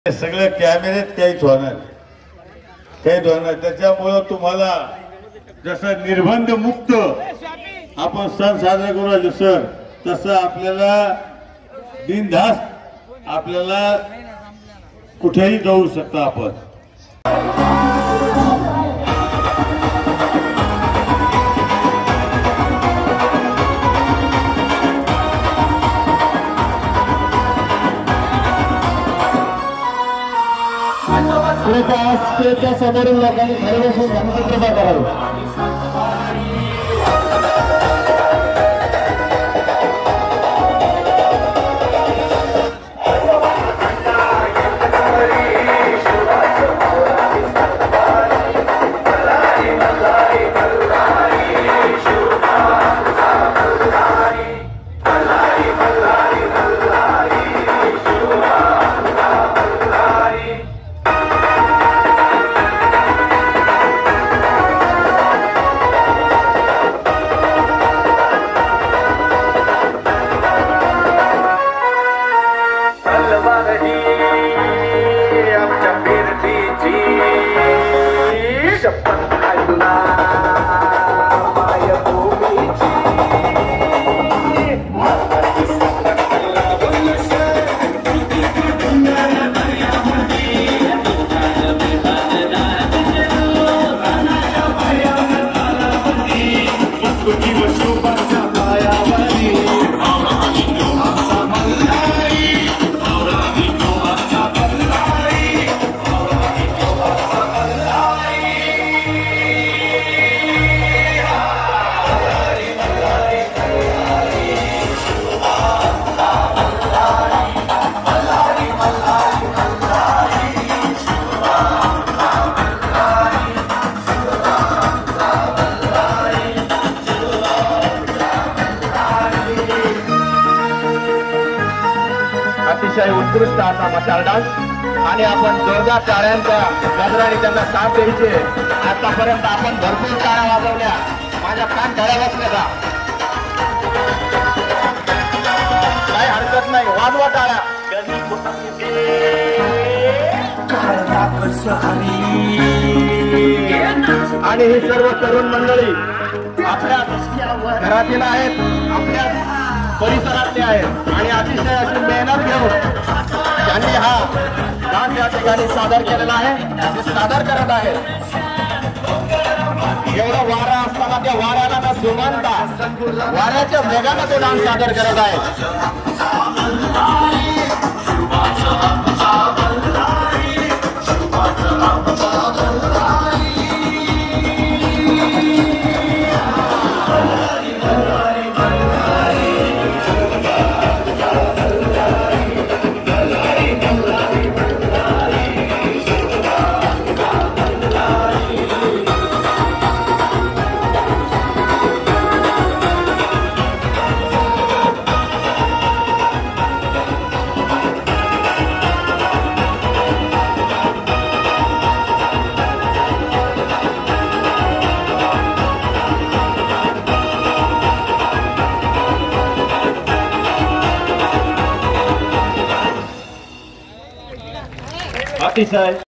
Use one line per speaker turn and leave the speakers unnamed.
सगळे कॅमेऱ्यात काहीच होणार त्याच्यामुळे तुम्हाला जसं निर्बंध मुक्त आपण सण साजरा करू राहिलो सर तसं आपल्याला बिनधास्त आपल्याला कुठेही जाऊ शकता आपण।
कृपया स्टेजच्या समोरील लोकांनी घरी बसून धर्मचित्रता करावी।
अतिशय उत्कृष्ट असा मशाल डान्स आणि आपण जोरदार टाळ्यांच्या गजराने त्यांना साथ द्यायचे। आतापर्यंत आपण भरपूर टाळ्या वाजवल्या, माझ्या कान टाळ्या बसल्या का काही हरकत नाही, वाजवा टाळ्या। आणि ही सर्व तरुण मंडळी आपल्या घरातील आहेत, आपल्या परिसरातले आहेत आणि अतिशय अशी मेहनत घेऊन त्यांनी हा डान्स या ठिकाणी सादर केलेला आहे, ते सादर करत आहेत। एवढा वारा असताना त्या वाऱ्याला न जुमानता वाऱ्याच्या वेगाने तो डान्स सादर करत आहेत। अतिशय